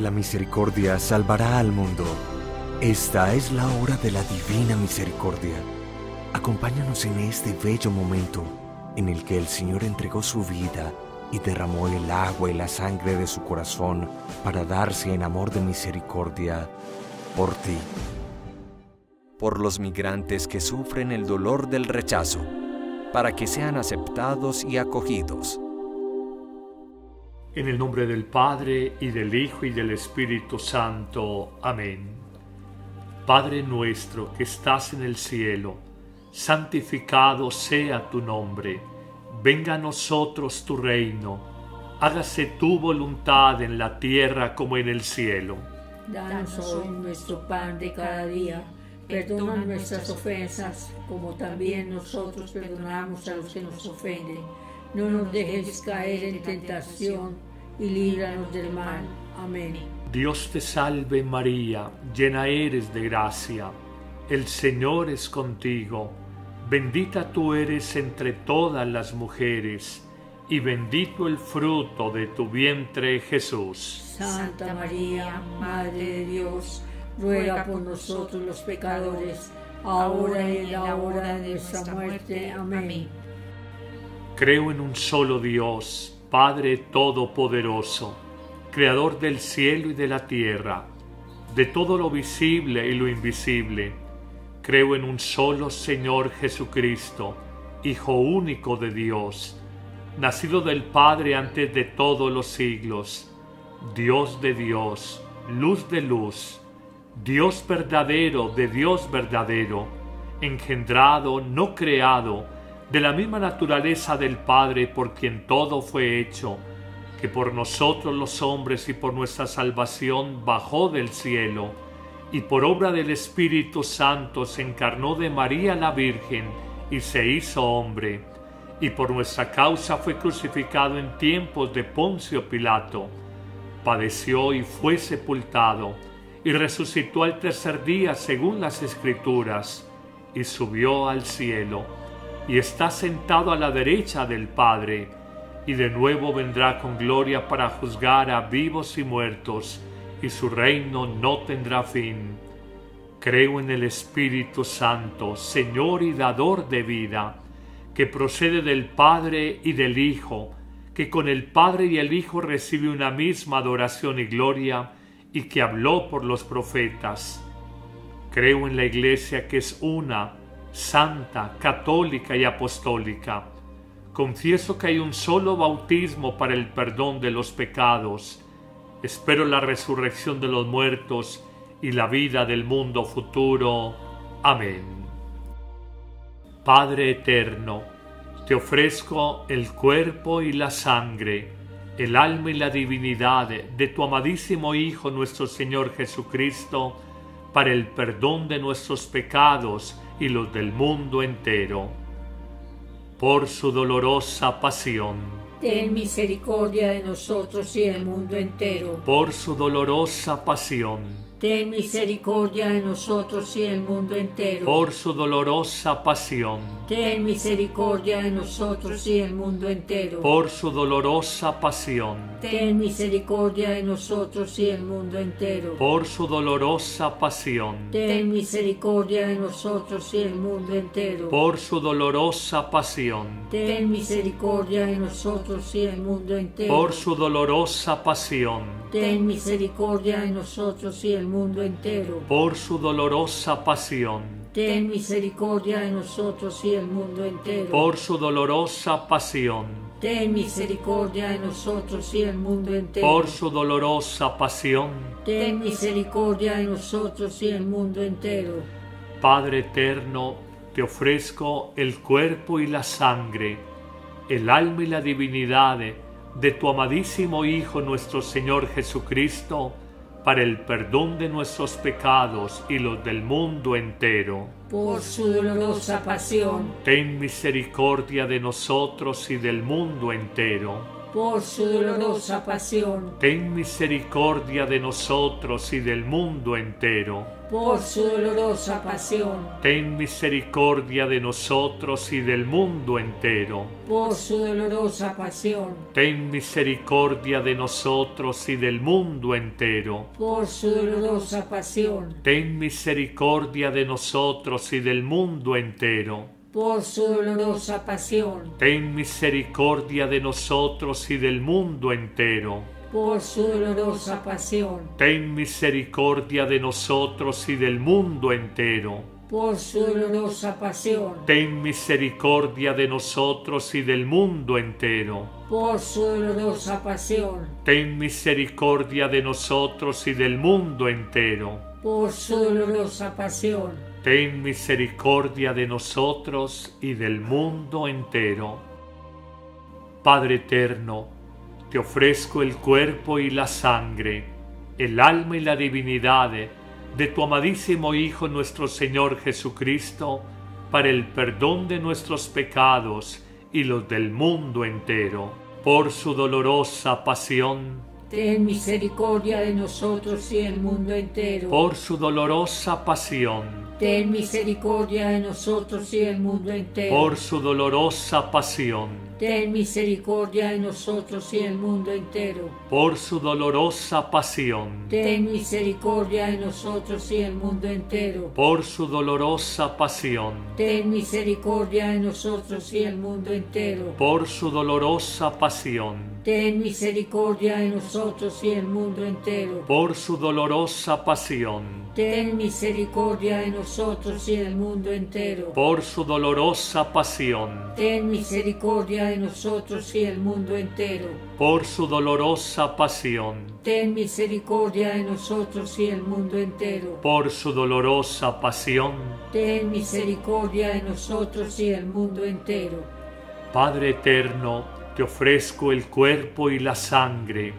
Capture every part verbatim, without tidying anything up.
La misericordia salvará al mundo. Esta es la hora de la divina misericordia. Acompáñanos en este bello momento en el que el Señor entregó su vida y derramó el agua y la sangre de su corazón para darse en amor de misericordia por ti. Por los migrantes que sufren el dolor del rechazo, para que sean aceptados y acogidos. En el nombre del Padre, y del Hijo, y del Espíritu Santo. Amén. Padre nuestro que estás en el cielo, santificado sea tu nombre. Venga a nosotros tu reino. Hágase tu voluntad en la tierra como en el cielo. Danos hoy nuestro pan de cada día. Perdona nuestras ofensas, como también nosotros perdonamos a los que nos ofenden. No nos dejes caer en tentación y líbranos del mal. Amén. Dios te salve María, llena eres de gracia. El Señor es contigo. Bendita tú eres entre todas las mujeres, y bendito el fruto de tu vientre, Jesús. Santa María, Madre de Dios, ruega por nosotros los pecadores, ahora y en la hora de nuestra muerte. Amén. Creo en un solo Dios, Padre Todopoderoso, Creador del cielo y de la tierra, de todo lo visible y lo invisible. Creo en un solo Señor Jesucristo, Hijo único de Dios, nacido del Padre antes de todos los siglos, Dios de Dios, luz de luz, Dios verdadero de Dios verdadero, engendrado, no creado, de la misma naturaleza del Padre por quien todo fue hecho, que por nosotros los hombres y por nuestra salvación bajó del cielo, y por obra del Espíritu Santo se encarnó de María la Virgen y se hizo hombre, y por nuestra causa fue crucificado en tiempos de Poncio Pilato, padeció y fue sepultado, y resucitó al tercer día según las Escrituras, y subió al cielo, y está sentado a la derecha del Padre, y de nuevo vendrá con gloria para juzgar a vivos y muertos, y su reino no tendrá fin. Creo en el Espíritu Santo, Señor y dador de vida, que procede del Padre y del Hijo, que con el Padre y el Hijo recibe una misma adoración y gloria, y que habló por los profetas. Creo en la Iglesia que es una, santa, católica y apostólica. Confieso que hay un solo bautismo para el perdón de los pecados. Espero la resurrección de los muertos y la vida del mundo futuro. Amén. Padre eterno, te ofrezco el cuerpo y la sangre, el alma y la divinidad de tu amadísimo Hijo nuestro Señor Jesucristo, para el perdón de nuestros pecados y los del mundo entero. Por su dolorosa pasión, ten misericordia de nosotros y del mundo entero. Por su dolorosa pasión, ten misericordia de nosotros y del mundo entero. Por su dolorosa pasión, ten misericordia de nosotros y del mundo entero. Por su dolorosa pasión, ten misericordia de nosotros y del mundo entero. Por su dolorosa pasión, ten misericordia de nosotros y del mundo entero. Por su dolorosa pasión, ten misericordia de nosotros y del mundo entero. Por su dolorosa pasión, ten misericordia de nosotros y del mundo entero. Por su dolorosa pasión, ten misericordia de nosotros y del mundo entero. Por su dolorosa pasión, ten misericordia de nosotros y del mundo entero. Por su dolorosa pasión, ten misericordia de nosotros y del mundo entero. Padre eterno, te ofrezco el cuerpo y la sangre, el alma y la divinidad de tu amadísimo Hijo nuestro Señor Jesucristo, para el perdón de nuestros pecados y los del mundo entero. Por su dolorosa pasión, ten misericordia de nosotros y del mundo entero. por su dolorosa pasión, ten misericordia de nosotros y del mundo entero. por su dolorosa pasión, Ten misericordia de nosotros y del mundo entero. por su dolorosa pasión, Ten misericordia de nosotros y del mundo entero. por su dolorosa pasión, Ten misericordia de nosotros y del mundo entero. por su dolorosa pasión, Ten misericordia de nosotros y del mundo entero. por su dolorosa pasión, Ten misericordia de nosotros y del mundo entero. por su dolorosa pasión, Ten misericordia de nosotros y del mundo entero. por su dolorosa pasión, Ten misericordia de nosotros y del mundo entero. por su dolorosa pasión, Ten misericordia de nosotros y del mundo entero. Padre eterno, te ofrezco el cuerpo y la sangre, el alma y la divinidad de tu amadísimo Hijo nuestro Señor Jesucristo, para el perdón de nuestros pecados y los del mundo entero. Por su dolorosa pasión, ten misericordia de nosotros y del mundo entero. por su dolorosa pasión, Ten misericordia de nosotros y del mundo entero. por su dolorosa pasión, Ten misericordia de nosotros y del mundo entero. por su dolorosa pasión, Ten misericordia de nosotros y del mundo entero. por su dolorosa pasión, Ten misericordia de nosotros y del mundo entero. por su dolorosa pasión, Ten misericordia de nosotros y del mundo entero. por su dolorosa pasión, Ten misericordia de nosotros y del mundo entero. por su dolorosa pasión, Ten misericordia de nosotros y del mundo entero. por su dolorosa pasión, Ten misericordia de nosotros y del mundo entero. por su dolorosa pasión. Ten misericordia de nosotros y del mundo entero. Padre eterno, te ofrezco el cuerpo y la sangre,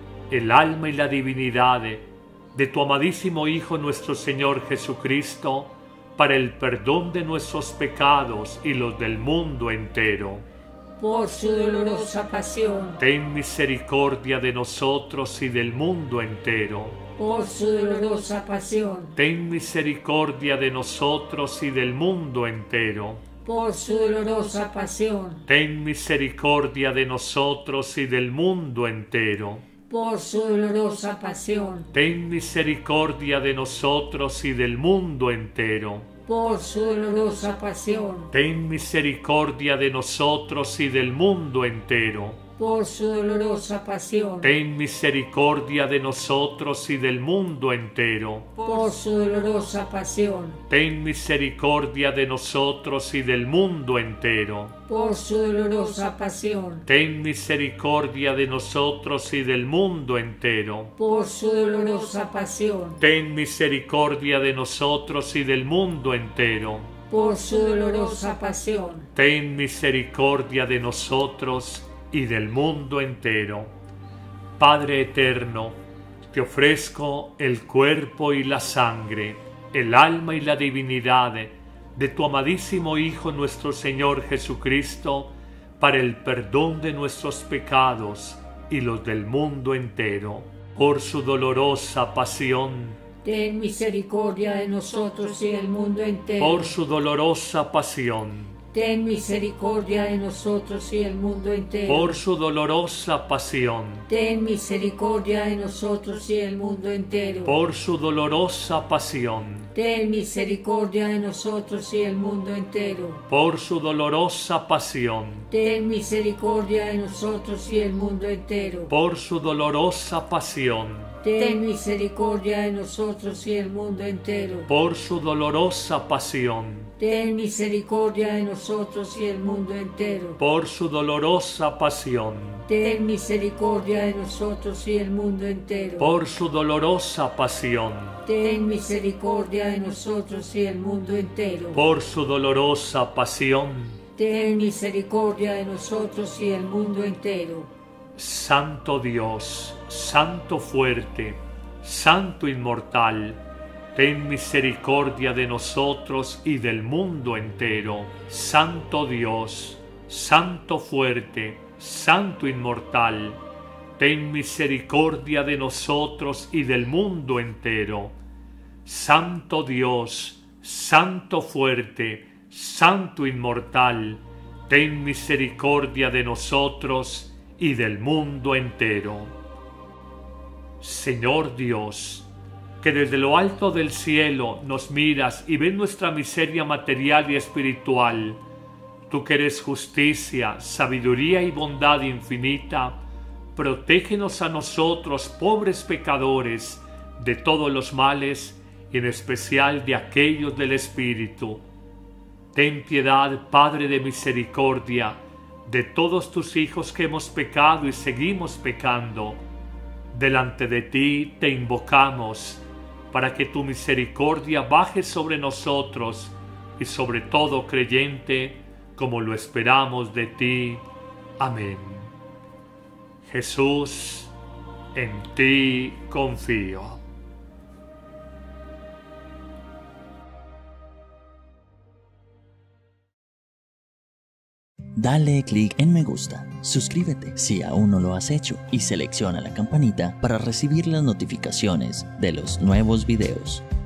el alma y la divinidad de tu amadísimo Hijo nuestro Señor Jesucristo, para el perdón de nuestros pecados y los del mundo entero. Por su dolorosa pasión, Ten misericordia de nosotros y del mundo entero. por su dolorosa pasión, Ten misericordia de nosotros y del mundo entero. por su dolorosa pasión, Ten misericordia de nosotros y del mundo entero. por su dolorosa pasión, Ten misericordia de nosotros y del mundo entero. por su dolorosa pasión, Ten misericordia de nosotros y del mundo entero. por su dolorosa pasión, Ten misericordia de nosotros y del mundo entero. por su dolorosa pasión, Ten misericordia de nosotros y del mundo entero. por su dolorosa pasión, Ten misericordia de nosotros y del mundo entero. por su dolorosa pasión, Ten misericordia de nosotros y del mundo entero. por su dolorosa pasión, Ten misericordia de nosotros y del mundo entero. Padre eterno, te ofrezco el cuerpo y la sangre, el alma y la divinidad de tu amadísimo Hijo nuestro Señor Jesucristo, para el perdón de nuestros pecados y los del mundo entero. Por su dolorosa pasión, ten misericordia de nosotros y del mundo entero. por su dolorosa pasión, Ten misericordia de nosotros y del mundo entero. por su dolorosa pasión, Ten misericordia de nosotros y del mundo entero. por su dolorosa pasión, Ten misericordia de nosotros y del mundo entero. por su dolorosa pasión, Ten misericordia de nosotros y del mundo entero. por su dolorosa pasión, Ten misericordia de nosotros y del mundo entero. por su dolorosa pasión, Ten misericordia de nosotros y del mundo entero. por su dolorosa pasión, Ten misericordia de nosotros y del mundo entero. por su dolorosa pasión, Ten misericordia de nosotros y del mundo entero. por su dolorosa pasión. Ten misericordia de nosotros y del mundo entero. Santo Dios, Santo fuerte, Santo inmortal, ten misericordia de nosotros y del mundo entero. Santo Dios, Santo fuerte, Santo inmortal, ten misericordia de nosotros y del mundo entero. Santo Dios, Santo fuerte, Santo inmortal, ten misericordia de nosotros y del mundo entero. Señor Dios, que desde lo alto del cielo nos miras y ves nuestra miseria material y espiritual, tú que eres justicia, sabiduría y bondad infinita, protégenos a nosotros, pobres pecadores, de todos los males y en especial de aquellos del Espíritu. Ten piedad, Padre de misericordia, de todos tus hijos que hemos pecado y seguimos pecando. Delante de ti te invocamos, para que tu misericordia baje sobre nosotros y sobre todo creyente, como lo esperamos de ti. Amén. Jesús, en ti confío. Dale clic en me gusta, suscríbete si aún no lo has hecho y selecciona la campanita para recibir las notificaciones de los nuevos videos.